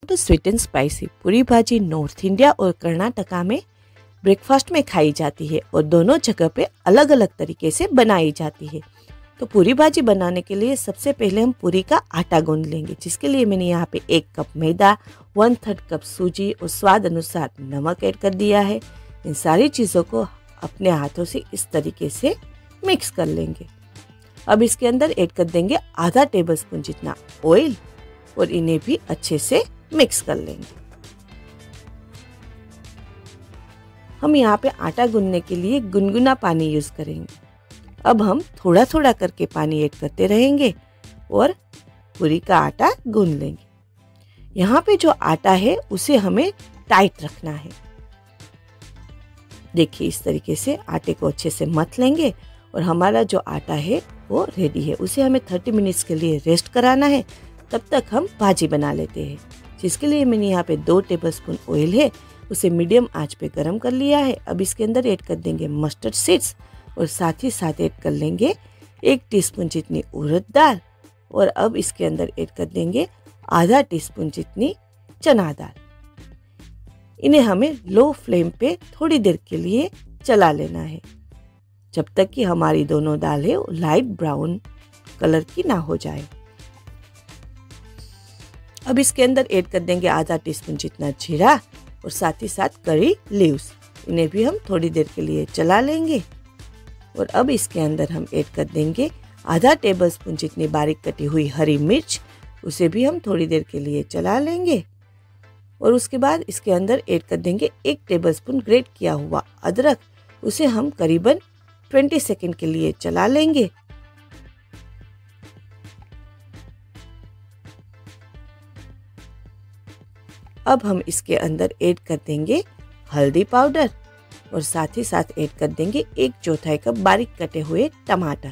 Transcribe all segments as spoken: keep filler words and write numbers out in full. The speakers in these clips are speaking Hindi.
तो स्वीट एंड स्पाइसी पूरी भाजी नॉर्थ इंडिया और कर्नाटका में ब्रेकफास्ट में खाई जाती है और दोनों जगह पे अलग अलग तरीके से बनाई जाती है। तो पूरी भाजी बनाने के लिए सबसे पहले हम पूरी का आटा गूंद लेंगे, जिसके लिए मैंने यहाँ पे एक कप मैदा, वन थर्ड कप सूजी और स्वाद अनुसार नमक ऐड कर दिया है। इन सारी चीज़ों को अपने हाथों से इस तरीके से मिक्स कर लेंगे। अब इसके अंदर ऐड कर देंगे आधा टेबलस्पून जितना ऑयल और इन्हें भी अच्छे से मिक्स कर लेंगे। हम यहाँ पे आटा गूंदने के लिए गुनगुना पानी यूज करेंगे। अब हम थोड़ा थोड़ा करके पानी ऐड करते रहेंगे और पूरी का आटा गूंद लेंगे। यहाँ पे जो आटा है उसे हमें टाइट रखना है। देखिए इस तरीके से आटे को अच्छे से मथ लेंगे और हमारा जो आटा है वो रेडी है। उसे हमें तीस मिनट्स के लिए रेस्ट कराना है। तब तक हम भाजी बना लेते हैं, जिसके लिए मैंने यहाँ पे दो टेबलस्पून ऑयल है उसे मीडियम आंच पे गरम कर लिया है। अब इसके अंदर ऐड कर देंगे मस्टर्ड सीड्स और साथ ही साथ ऐड कर लेंगे एक टीस्पून जितनी उड़द दाल और अब इसके अंदर ऐड कर देंगे आधा टीस्पून जितनी चना दाल। इन्हें हमें लो फ्लेम पे थोड़ी देर के लिए चला लेना है, जब तक कि हमारी दोनों दाल है लाइट ब्राउन कलर की ना हो जाए। अब इसके अंदर ऐड कर देंगे आधा टीस्पून जितना जीरा और साथ ही साथ करी लीव्स। इन्हें भी हम थोड़ी देर के लिए चला लेंगे और अब इसके अंदर हम ऐड कर देंगे आधा टेबलस्पून जितनी बारीक कटी हुई हरी मिर्च। उसे भी हम थोड़ी देर के लिए चला लेंगे और उसके बाद इसके अंदर ऐड कर देंगे एक टेबलस्पून ग्रेट किया हुआ अदरक। उसे हम करीबन बीस सेकंड के लिए चला लेंगे। अब हम इसके अंदर ऐड कर देंगे हल्दी पाउडर और साथ ही साथ ऐड कर देंगे एक चौथाई कप बारीक कटे हुए टमाटर।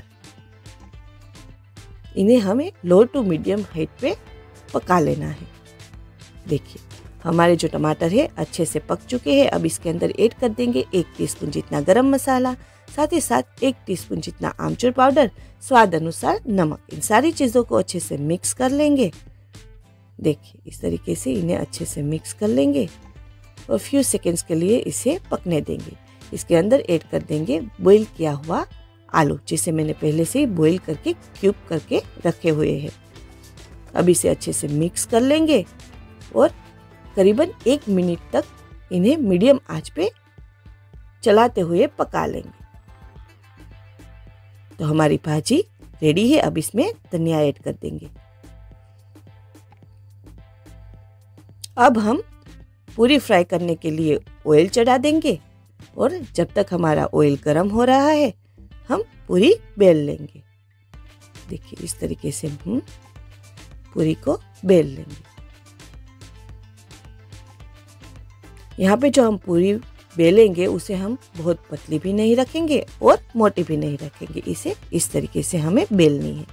इन्हें हमें लो टू मीडियम हाइट पे पका लेना है। देखिए हमारे जो टमाटर है अच्छे से पक चुके हैं। अब इसके अंदर ऐड कर देंगे एक टीस्पून जितना गरम मसाला, साथ ही साथ एक टीस्पून जितना आमचूर पाउडर, स्वाद अनुसार नमक। इन सारी चीज़ों को अच्छे से मिक्स कर लेंगे। देखिए इस तरीके से इन्हें अच्छे से मिक्स कर लेंगे और फ्यू सेकेंड्स के लिए इसे पकने देंगे। इसके अंदर ऐड कर देंगे बॉईल किया हुआ आलू, जिसे मैंने पहले से ही बॉईल करके क्यूब करके रखे हुए हैं। अब इसे अच्छे से मिक्स कर लेंगे और करीबन एक मिनट तक इन्हें मीडियम आंच पे चलाते हुए पका लेंगे। तो हमारी भाजी रेडी है। अब इसमें धनिया ऐड कर देंगे। अब हम पूरी फ्राई करने के लिए ऑयल चढ़ा देंगे और जब तक हमारा ऑयल गर्म हो रहा है हम पूरी बेल लेंगे। देखिए इस तरीके से हम पूरी को बेल लेंगे। यहाँ पे जो हम पूरी बेलेंगे उसे हम बहुत पतली भी नहीं रखेंगे और मोटी भी नहीं रखेंगे। इसे इस तरीके से हमें बेलनी है।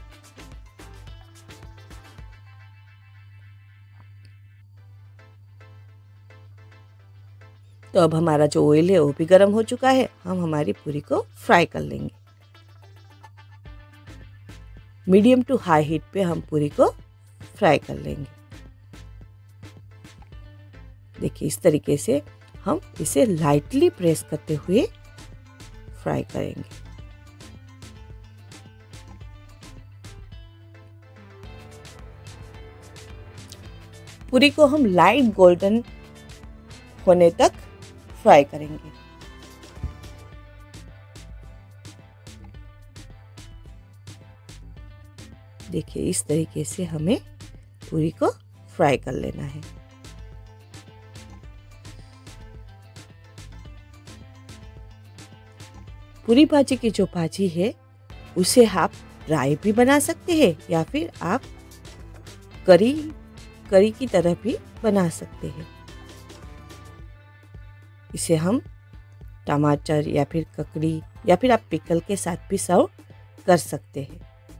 तो अब हमारा जो ऑयल है वो भी गर्म हो चुका है। हम हमारी पूरी को फ्राई कर लेंगे। मीडियम टू हाई हीट पे हम पूरी को फ्राई कर लेंगे। देखिए इस तरीके से हम इसे लाइटली प्रेस करते हुए फ्राई करेंगे। पूरी को हम लाइट गोल्डन होने तक फ्राई करेंगे। देखिए इस तरीके से हमें पूरी को फ्राई कर लेना है। पूरी भाजी की जो भाजी है उसे आप ड्राई भी बना सकते हैं या फिर आप करी करी की तरह भी बना सकते हैं। इसे हम टमाटर या फिर ककड़ी या फिर आप पिकल के साथ भी सर्व कर सकते हैं।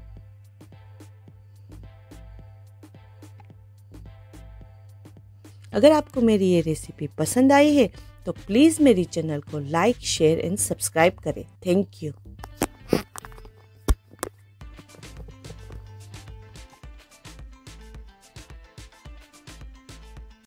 अगर आपको मेरी ये रेसिपी पसंद आई है तो प्लीज़ मेरी चैनल को लाइक, शेयर एंड सब्सक्राइब करें। Thank you.